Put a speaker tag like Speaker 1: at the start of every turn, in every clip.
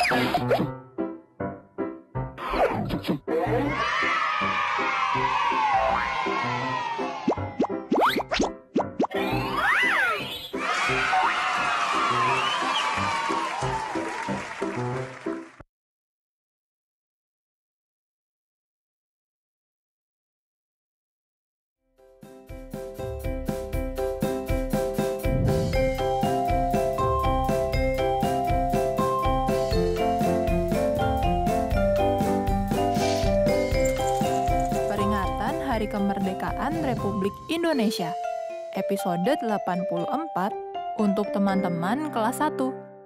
Speaker 1: Hari Kemerdekaan Republik Indonesia, episode 84 untuk teman-teman kelas 1.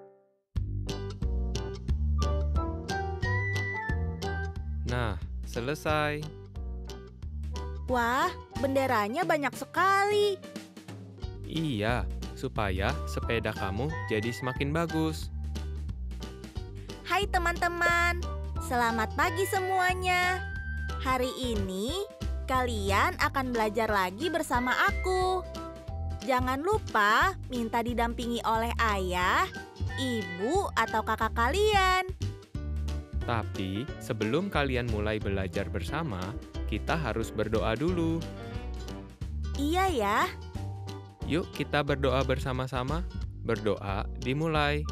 Speaker 2: Nah, selesai.
Speaker 3: Wah, benderanya banyak sekali.
Speaker 2: Iya, supaya sepeda kamu jadi semakin bagus.
Speaker 3: Hai teman-teman, selamat pagi semuanya. Hari ini kalian akan belajar lagi bersama aku. Jangan lupa minta didampingi oleh ayah, ibu, atau kakak kalian.
Speaker 2: Tapi, sebelum kalian mulai belajar bersama, kita harus berdoa dulu.
Speaker 3: Iya ya.
Speaker 2: Yuk kita berdoa bersama-sama. Berdoa dimulai.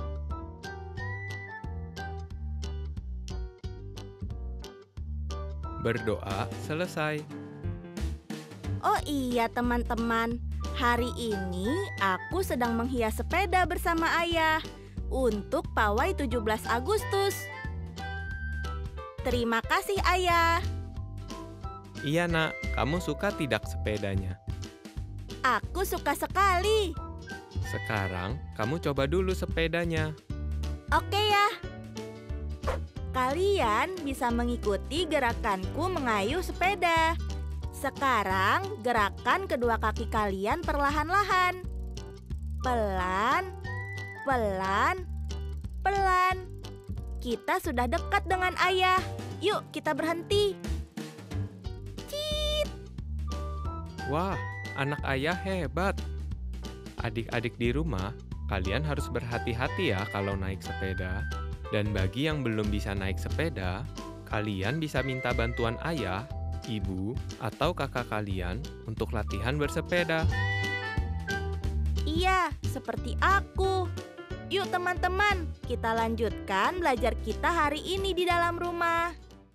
Speaker 2: Berdoa selesai.
Speaker 3: Oh iya teman-teman, hari ini aku sedang menghias sepeda bersama ayah untuk pawai 17 Agustus. Terima kasih ayah.
Speaker 2: Iya nak, kamu suka tidak sepedanya?
Speaker 3: Aku suka sekali.
Speaker 2: Sekarang kamu coba dulu sepedanya.
Speaker 3: Oke ya. Kalian bisa mengikuti gerakanku mengayuh sepeda. Sekarang, gerakan kedua kaki kalian perlahan-lahan. Pelan, pelan, pelan. Kita sudah dekat dengan ayah. Yuk, kita berhenti. Cit!
Speaker 2: Wah, anak ayah hebat. Adik-adik di rumah, kalian harus berhati-hati ya kalau naik sepeda. Dan bagi yang belum bisa naik sepeda, kalian bisa minta bantuan ayah, ibu, atau kakak kalian untuk latihan bersepeda.
Speaker 3: Iya, seperti aku. Yuk teman-teman, kita lanjutkan belajar kita hari ini di dalam rumah.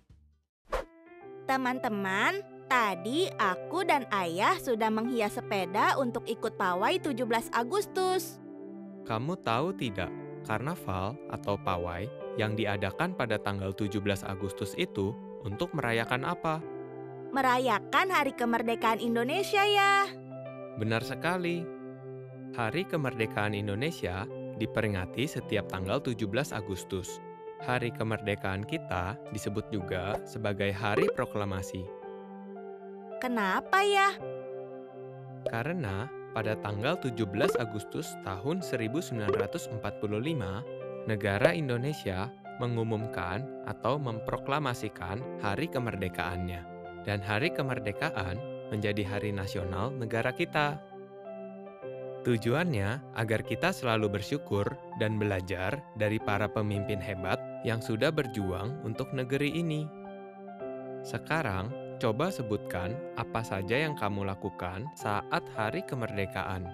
Speaker 3: Teman-teman, tadi aku dan ayah sudah menghias sepeda untuk ikut pawai 17 Agustus.
Speaker 2: Kamu tahu tidak, karnaval atau pawai yang diadakan pada tanggal 17 Agustus itu untuk merayakan apa?
Speaker 3: Merayakan Hari Kemerdekaan Indonesia ya.
Speaker 2: Benar sekali. Hari Kemerdekaan Indonesia diperingati setiap tanggal 17 Agustus. Hari kemerdekaan kita disebut juga sebagai Hari Proklamasi.
Speaker 3: Kenapa ya?
Speaker 2: Karena pada tanggal 17 Agustus tahun 1945, negara Indonesia mengumumkan atau memproklamasikan hari kemerdekaannya. Dan hari kemerdekaan menjadi hari nasional negara kita. Tujuannya agar kita selalu bersyukur dan belajar dari para pemimpin hebat yang sudah berjuang untuk negeri ini. Sekarang, coba sebutkan apa saja yang kamu lakukan saat hari kemerdekaan.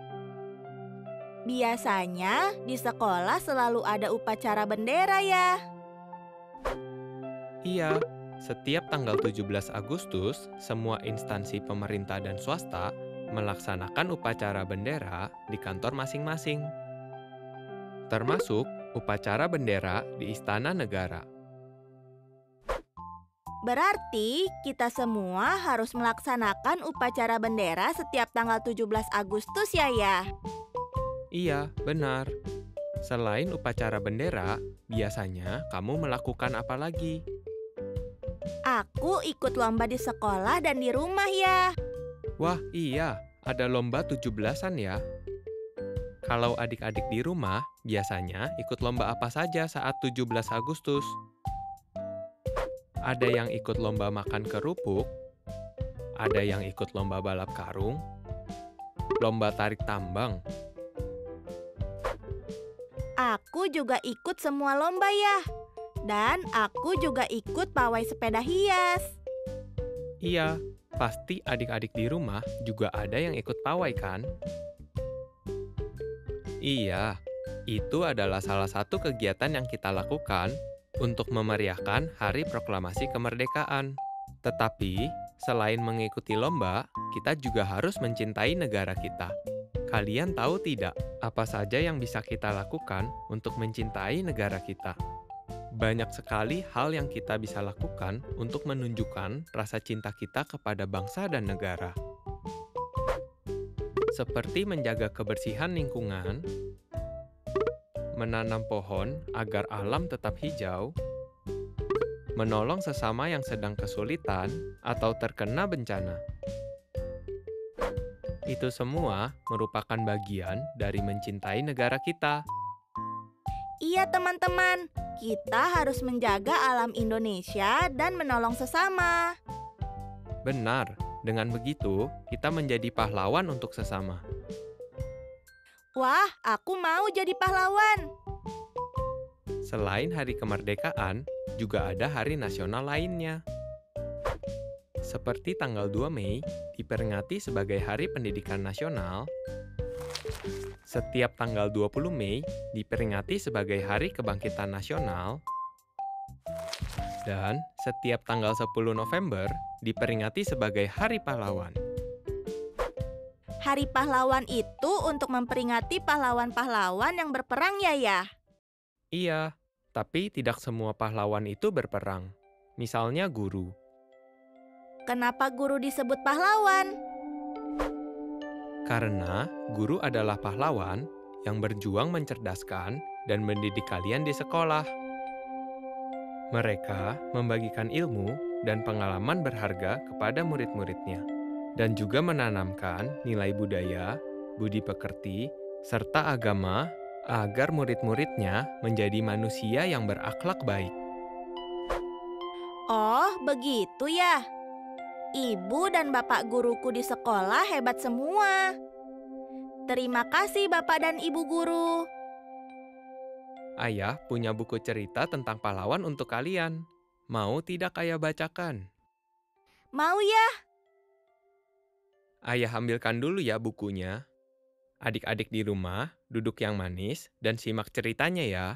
Speaker 3: Biasanya di sekolah selalu ada upacara bendera ya.
Speaker 2: Iya, setiap tanggal 17 Agustus, semua instansi pemerintah dan swasta melaksanakan upacara bendera di kantor masing-masing. Termasuk upacara bendera di Istana Negara.
Speaker 3: Berarti kita semua harus melaksanakan upacara bendera setiap tanggal 17 Agustus ya.
Speaker 2: Iya, benar. Selain upacara bendera, biasanya kamu melakukan apa lagi?
Speaker 3: Aku ikut lomba di sekolah dan di rumah ya.
Speaker 2: Wah, iya, ada lomba 17-an ya. Kalau adik-adik di rumah, biasanya ikut lomba apa saja saat 17 Agustus? Ada yang ikut lomba makan kerupuk, ada yang ikut lomba balap karung, lomba tarik tambang.
Speaker 3: Aku juga ikut semua lomba ya. Dan aku juga ikut pawai sepeda hias.
Speaker 2: Iya, pasti adik-adik di rumah juga ada yang ikut pawai kan? Iya, itu adalah salah satu kegiatan yang kita lakukan untuk memeriahkan Hari Proklamasi Kemerdekaan. Tetapi, selain mengikuti lomba, kita juga harus mencintai negara kita. Kalian tahu tidak, apa saja yang bisa kita lakukan untuk mencintai negara kita? Banyak sekali hal yang kita bisa lakukan untuk menunjukkan rasa cinta kita kepada bangsa dan negara. Seperti menjaga kebersihan lingkungan, menanam pohon agar alam tetap hijau, menolong sesama yang sedang kesulitan atau terkena bencana. Itu semua merupakan bagian dari mencintai negara kita.
Speaker 3: Iya teman-teman, kita harus menjaga alam Indonesia dan menolong sesama.
Speaker 2: Benar, dengan begitu kita menjadi pahlawan untuk sesama.
Speaker 3: Wah, aku mau jadi pahlawan.
Speaker 2: Selain Hari Kemerdekaan, juga ada hari nasional lainnya. Seperti tanggal 2 Mei diperingati sebagai Hari Pendidikan Nasional, setiap tanggal 20 Mei diperingati sebagai Hari Kebangkitan Nasional, dan setiap tanggal 10 November diperingati sebagai Hari Pahlawan.
Speaker 3: Hari Pahlawan itu untuk memperingati pahlawan-pahlawan yang berperang ya?
Speaker 2: Iya, tapi tidak semua pahlawan itu berperang. Misalnya guru.
Speaker 3: Kenapa guru disebut pahlawan?
Speaker 2: Karena guru adalah pahlawan yang berjuang mencerdaskan dan mendidik kalian di sekolah. Mereka membagikan ilmu dan pengalaman berharga kepada murid-muridnya, dan juga menanamkan nilai budaya, budi pekerti, serta agama agar murid-muridnya menjadi manusia yang berakhlak baik.
Speaker 3: Oh, begitu ya. Ibu dan bapak guruku di sekolah hebat semua. Terima kasih Bapak dan Ibu guru.
Speaker 2: Ayah punya buku cerita tentang pahlawan untuk kalian. Mau tidak Ayah bacakan?
Speaker 3: Mau ya?
Speaker 2: Ayah ambilkan dulu ya bukunya. Adik-adik di rumah, duduk yang manis dan simak ceritanya ya.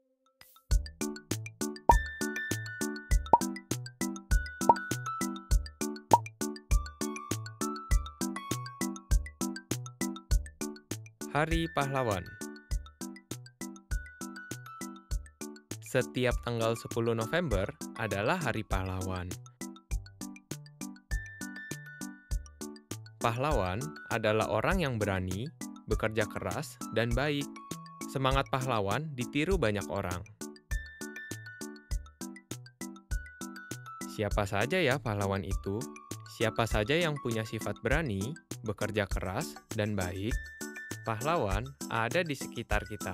Speaker 2: Hari Pahlawan. Setiap tanggal 10 November adalah Hari Pahlawan. Pahlawan adalah orang yang berani, bekerja keras, dan baik. Semangat pahlawan ditiru banyak orang. Siapa saja ya pahlawan itu? Siapa saja yang punya sifat berani, bekerja keras, dan baik? Pahlawan ada di sekitar kita.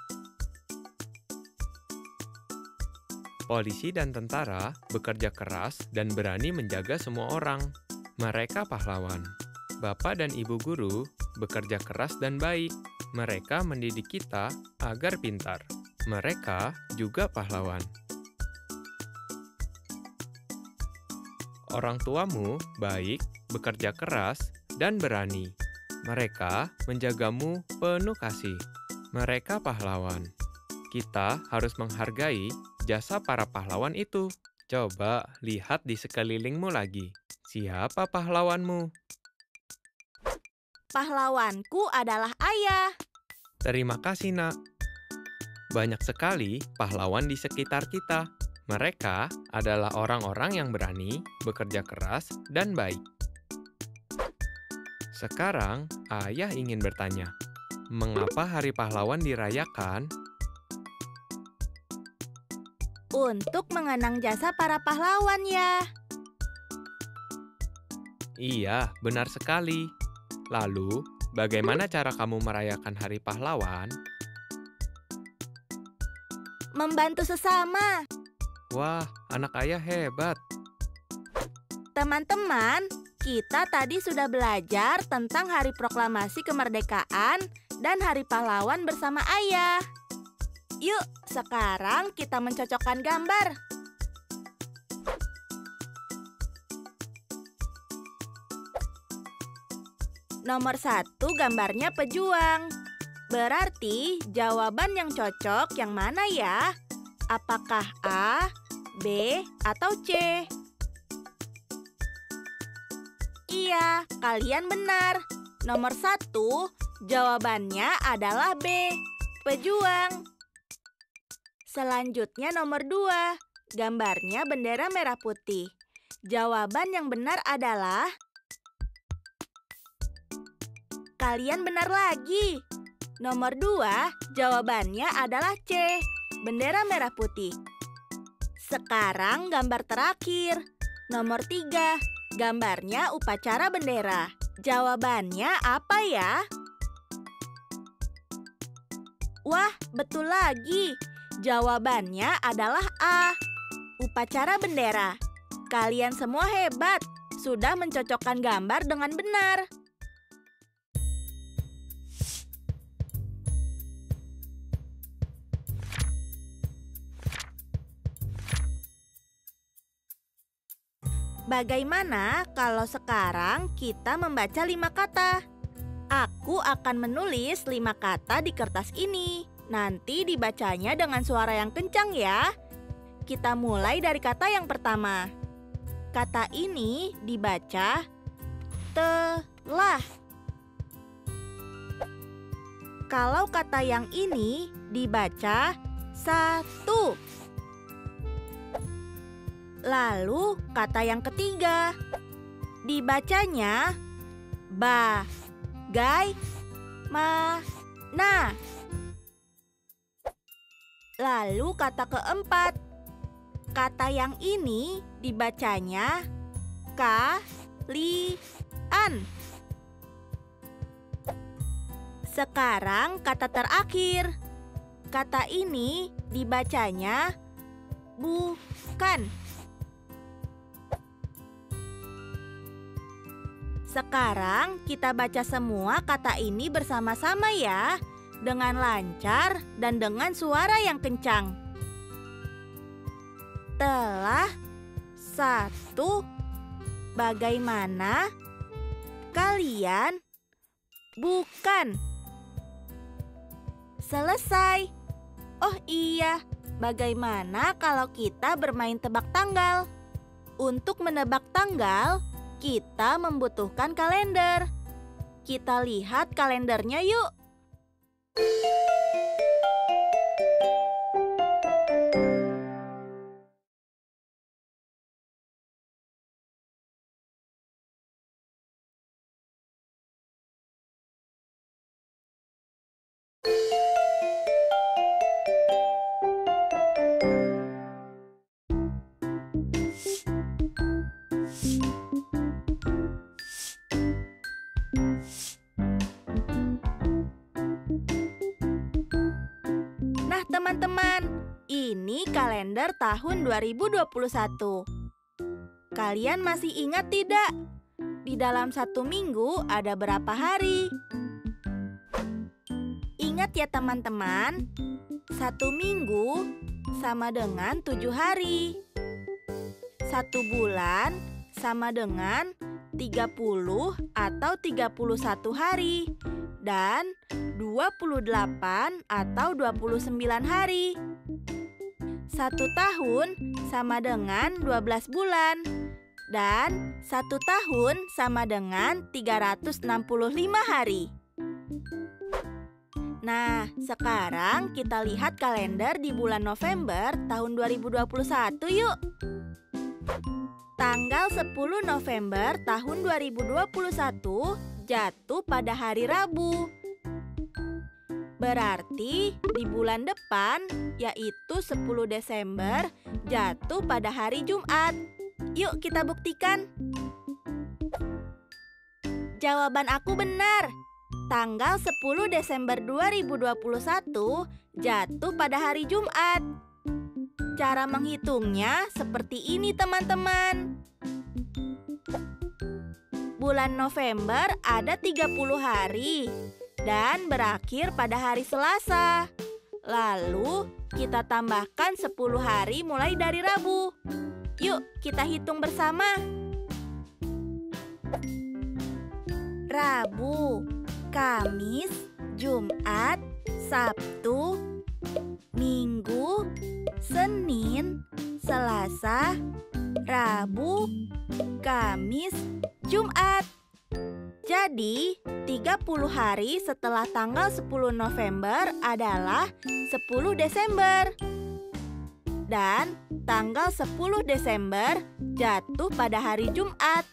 Speaker 2: Polisi dan tentara bekerja keras dan berani menjaga semua orang. Mereka pahlawan. Bapak dan Ibu guru bekerja keras dan baik. Mereka mendidik kita agar pintar. Mereka juga pahlawan. Orang tuamu baik, bekerja keras, dan berani. Mereka menjagamu penuh kasih. Mereka pahlawan. Kita harus menghargai jasa para pahlawan itu. Coba lihat di sekelilingmu lagi. Siapa pahlawanmu?
Speaker 3: Pahlawanku adalah ayah.
Speaker 2: Terima kasih, Nak. Banyak sekali pahlawan di sekitar kita. Mereka adalah orang-orang yang berani, bekerja keras, dan baik. Sekarang, Ayah ingin bertanya, mengapa Hari Pahlawan dirayakan?
Speaker 3: Untuk mengenang jasa para pahlawan ya.
Speaker 2: Iya, benar sekali. Lalu, bagaimana cara kamu merayakan Hari Pahlawan?
Speaker 3: Membantu sesama.
Speaker 2: Wah, anak Ayah hebat.
Speaker 3: Teman-teman, kita tadi sudah belajar tentang Hari Proklamasi Kemerdekaan dan Hari Pahlawan bersama ayah. Yuk, sekarang kita mencocokkan gambar. Nomor 1 gambarnya pejuang. Berarti jawaban yang cocok yang mana ya? Apakah A, B, atau C? Iya, kalian benar. Nomor 1 jawabannya adalah B, pejuang. Selanjutnya nomor 2, gambarnya bendera merah putih. Jawaban yang benar adalah... Kalian benar lagi. Nomor 2, jawabannya adalah C, bendera merah putih. Sekarang gambar terakhir. Nomor 3, gambarnya upacara bendera. Jawabannya apa ya? Wah, betul lagi. Jawabannya adalah A, upacara bendera. Kalian semua hebat, sudah mencocokkan gambar dengan benar. Bagaimana kalau sekarang kita membaca 5 kata? Aku akan menulis 5 kata di kertas ini. Nanti dibacanya dengan suara yang kencang ya. Kita mulai dari kata yang pertama. Kata ini dibaca telah. Kalau kata yang ini dibaca satu. Lalu kata yang ketiga dibacanya bagaimana. Lalu kata keempat, kata yang ini dibacanya kalian. Sekarang kata terakhir, kata ini dibacanya bukan. Sekarang kita baca semua kata ini bersama-sama ya, dengan lancar dan dengan suara yang kencang. Telah, satu, bagaimana, kalian, bukan. Selesai. Oh iya, bagaimana kalau kita bermain tebak tanggal? Untuk menebak tanggal, kita membutuhkan kalender. Kita lihat kalendernya yuk. Nah teman-teman, ini kalender tahun 2021. Kalian masih ingat tidak? Di dalam 1 minggu ada berapa hari? Ingat ya teman-teman, 1 minggu sama dengan 7 hari. 1 bulan sama dengan 30 atau 31 hari. Dan 28 atau 29 hari. 1 tahun sama dengan 12 bulan. Dan 1 tahun sama dengan 365 hari. Nah, sekarang kita lihat kalender di bulan November tahun 2021 yuk. Tanggal 10 November tahun 2021 jatuh pada hari Rabu. Berarti di bulan depan, yaitu 10 Desember, jatuh pada hari Jumat. Yuk kita buktikan. Jawaban aku benar. Tanggal 10 Desember 2021 jatuh pada hari Jumat. Cara menghitungnya seperti ini teman-teman. Bulan November ada 30 hari dan berakhir pada hari Selasa. Lalu kita tambahkan 10 hari mulai dari Rabu. Yuk kita hitung bersama. Rabu, Kamis, Jumat, Sabtu, Minggu, Senin, Selasa, Rabu, Kamis, Jumat. Jadi, 30 hari setelah tanggal 10 November adalah 10 Desember. Dan tanggal 10 Desember jatuh pada hari Jumat.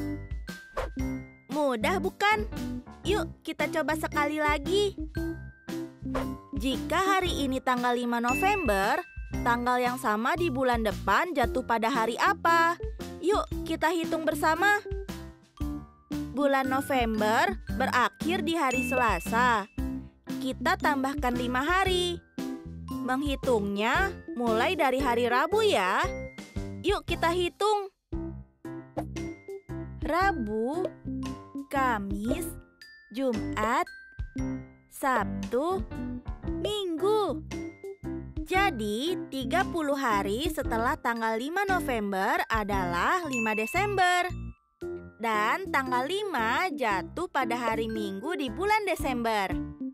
Speaker 3: Mudah bukan? Yuk kita coba sekali lagi. Jika hari ini tanggal 5 November, tanggal yang sama di bulan depan jatuh pada hari apa? Yuk kita hitung bersama. Bulan November berakhir di hari Selasa. Kita tambahkan 5 hari. Menghitungnya mulai dari hari Rabu ya. Yuk kita hitung. Rabu, Kamis, Jumat, Sabtu, Minggu. Jadi 30 hari setelah tanggal 5 November adalah 5 Desember. Dan tanggal 5 jatuh pada hari Minggu di bulan Desember.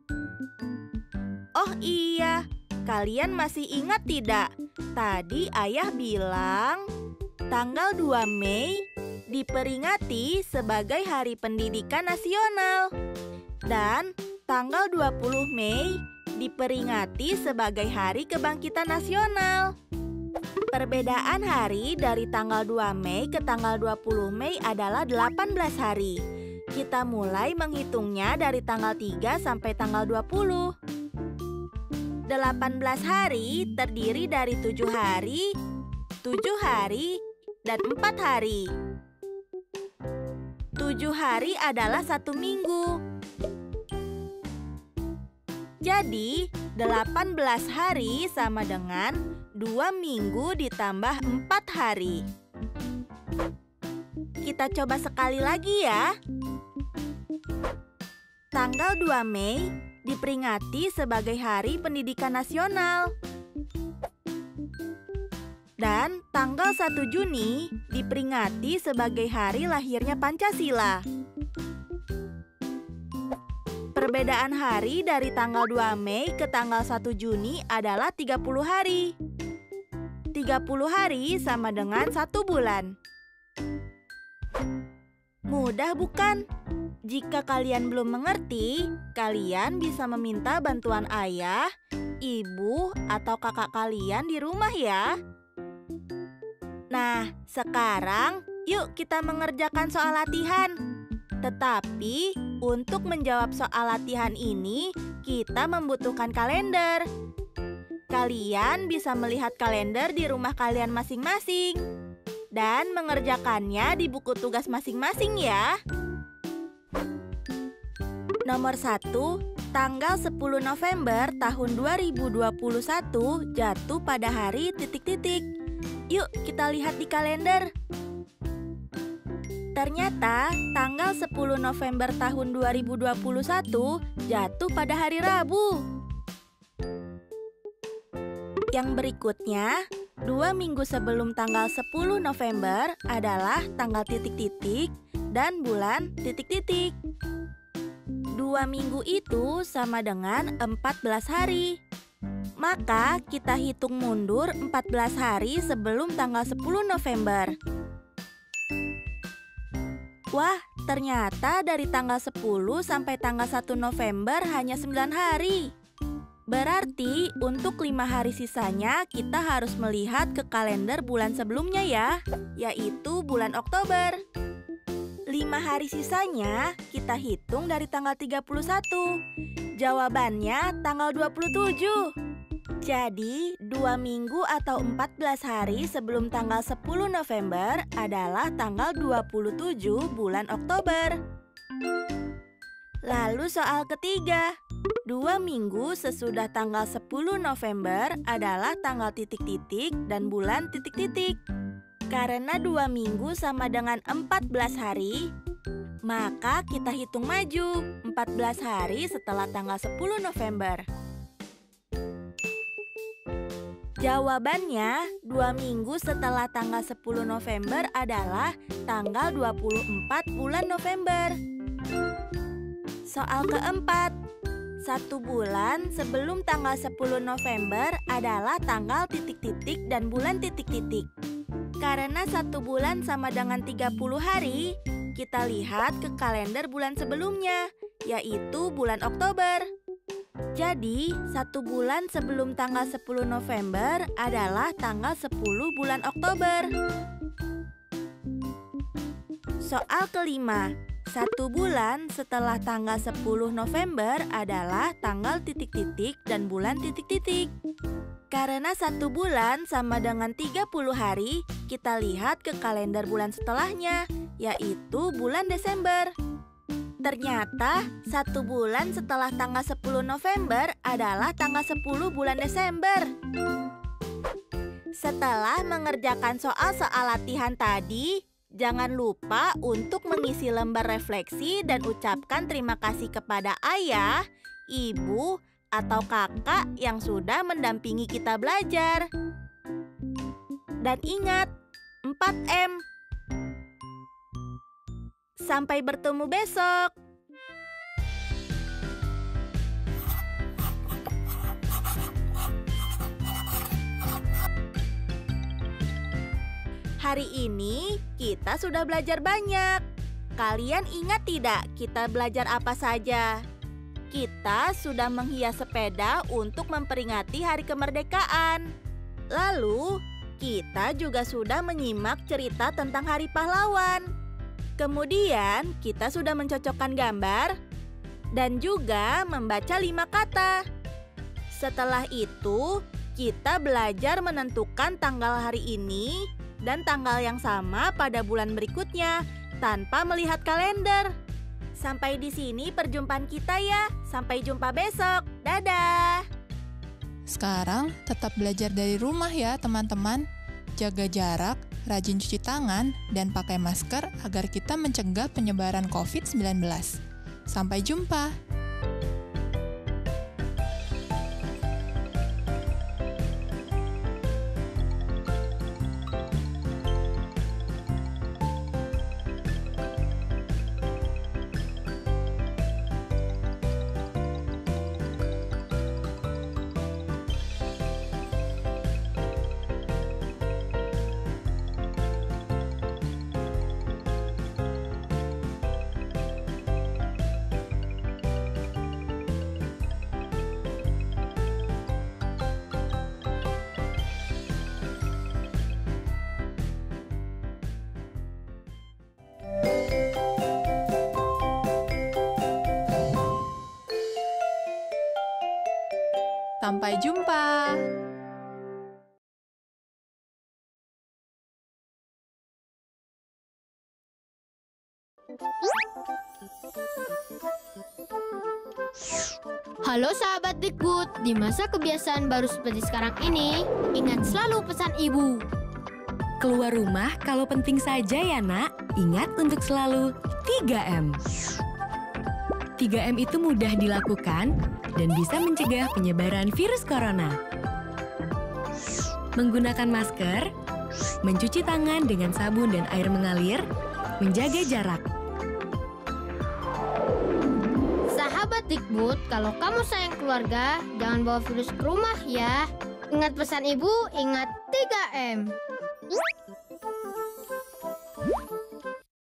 Speaker 3: Oh iya, kalian masih ingat tidak? Tadi ayah bilang tanggal 2 Mei diperingati sebagai Hari Pendidikan Nasional. Dan tanggal 20 Mei diperingati sebagai Hari Kebangkitan Nasional. Perbedaan hari dari tanggal 2 Mei ke tanggal 20 Mei adalah 18 hari. Kita mulai menghitungnya dari tanggal 3 sampai tanggal 20. 18 hari terdiri dari 7 hari, 7 hari, dan 4 hari. 7 hari adalah 1 minggu. Jadi, 18 hari sama dengan 2 minggu ditambah 4 hari. Kita coba sekali lagi ya. Tanggal 2 Mei diperingati sebagai Hari Pendidikan Nasional. Dan tanggal 1 Juni diperingati sebagai hari lahirnya Pancasila. Perbedaan hari dari tanggal 2 Mei ke tanggal 1 Juni adalah 30 hari. 30 hari sama dengan 1 bulan. Mudah bukan? Jika kalian belum mengerti, kalian bisa meminta bantuan ayah, ibu, atau kakak kalian di rumah ya. Nah, sekarang yuk kita mengerjakan soal latihan. Tetapi untuk menjawab soal latihan ini, kita membutuhkan kalender. Kalian bisa melihat kalender di rumah kalian masing-masing dan mengerjakannya di buku tugas masing-masing ya. Nomor 1, tanggal 10 November tahun 2021 jatuh pada hari titik-titik. Yuk kita lihat di kalender. Ternyata tanggal 10 November tahun 2021 jatuh pada hari Rabu. Yang berikutnya, 2 minggu sebelum tanggal 10 November adalah tanggal titik-titik dan bulan titik-titik. 2 minggu itu sama dengan 14 hari. Maka kita hitung mundur 14 hari sebelum tanggal 10 November. Wah, ternyata dari tanggal 10 sampai tanggal 1 November hanya 9 hari. Berarti untuk 5 hari sisanya kita harus melihat ke kalender bulan sebelumnya ya, yaitu bulan Oktober. 5 hari sisanya kita hitung dari tanggal 31. Jawabannya tanggal 27. Jadi 2 minggu atau 14 hari sebelum tanggal 10 November adalah tanggal 27 bulan Oktober. Lalu soal ketiga, 2 minggu sesudah tanggal 10 November adalah tanggal titik-titik dan bulan titik-titik. Karena 2 minggu sama dengan 14 hari, maka kita hitung maju 14 hari setelah tanggal 10 November. Jawabannya, 2 minggu setelah tanggal 10 November adalah tanggal 24 bulan November. Soal keempat, 1 bulan sebelum tanggal 10 November adalah tanggal titik-titik dan bulan titik-titik. Karena 1 bulan sama dengan 30 hari, kita lihat ke kalender bulan sebelumnya, yaitu bulan Oktober. Jadi, 1 bulan sebelum tanggal 10 November adalah tanggal 10 bulan Oktober. Soal kelima, 1 bulan setelah tanggal 10 November adalah tanggal titik-titik dan bulan titik-titik. Karena 1 bulan sama dengan 30 hari, kita lihat ke kalender bulan setelahnya, yaitu bulan Desember. Ternyata 1 bulan setelah tanggal 10 November adalah tanggal 10 bulan Desember. Setelah mengerjakan soal-soal latihan tadi, jangan lupa untuk mengisi lembar refleksi dan ucapkan terima kasih kepada ayah, ibu, atau kakak yang sudah mendampingi kita belajar. Dan ingat, 4M. Sampai bertemu besok. Hari ini kita sudah belajar banyak. Kalian ingat tidak kita belajar apa saja? Kita sudah menghias sepeda untuk memperingati Hari Kemerdekaan. Lalu, kita juga sudah menyimak cerita tentang Hari Pahlawan. Kemudian, kita sudah mencocokkan gambar dan juga membaca 5 kata. Setelah itu, kita belajar menentukan tanggal hari ini dan tanggal yang sama pada bulan berikutnya tanpa melihat kalender. Sampai di sini perjumpaan kita ya. Sampai jumpa besok. Dadah!
Speaker 1: Sekarang tetap belajar dari rumah ya teman-teman. Jaga jarak, rajin cuci tangan, dan pakai masker agar kita mencegah penyebaran COVID-19. Sampai jumpa! Sampai jumpa!
Speaker 4: Halo sahabat Dikbud, di masa kebiasaan baru seperti sekarang ini, ingat selalu pesan ibu.
Speaker 5: Keluar rumah kalau penting saja ya nak, ingat untuk selalu 3M. 3M itu mudah dilakukan dan bisa mencegah penyebaran virus corona. Menggunakan masker, mencuci tangan dengan sabun dan air mengalir, menjaga jarak.
Speaker 4: Sahabat Dikbud, kalau kamu sayang keluarga, jangan bawa virus ke rumah ya. Ingat pesan ibu, ingat 3M.